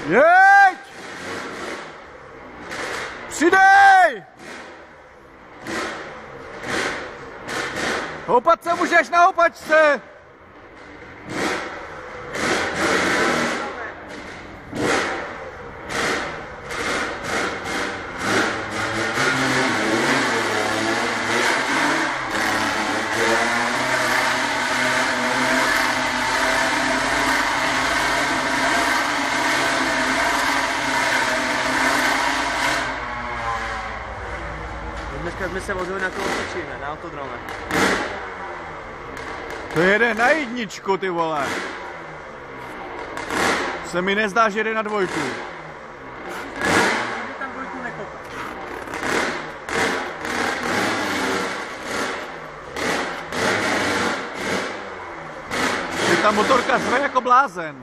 Jeď! Přidej! Houpat se můžeš na houpačce! Dneska jsme se vozili na kolotočích, na autodrome. To jede na jedničku, ty vole. Se mi nezdá, že jede na dvojku. Tam dvojku nekopal. Že ta motorka řve jako blázen.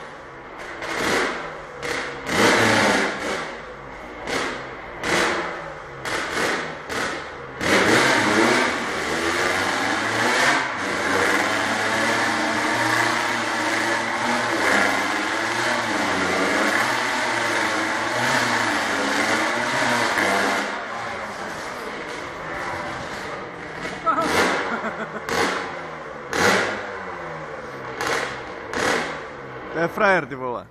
To je frajer, ty vole.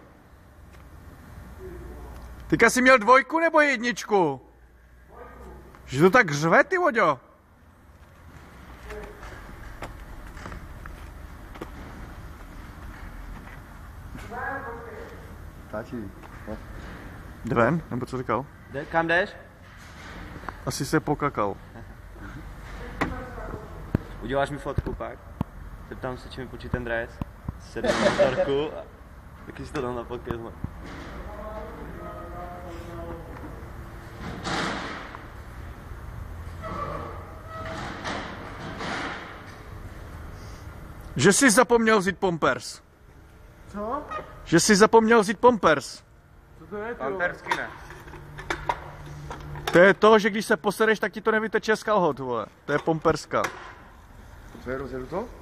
Teďka jsi měl dvojku nebo jedničku? Že to tak řve, ty voďo? Táčí. Jde ven? Nebo co říkal? Kam jdeš? Asi se pokakal. Uděláš mi fotku pak? Zeptám se, či mi počí ten dres. Sedím na motorku a taky si to dám na podcast. Že jsi zapomněl vzít pompers. Co? Že jsi zapomněl vzít pompers. Co to je, Pampersky ne. To je to, že když se posereš, tak ti to nevyteče z kalhot, vole. To je pomperska. Co je, rozjedu to?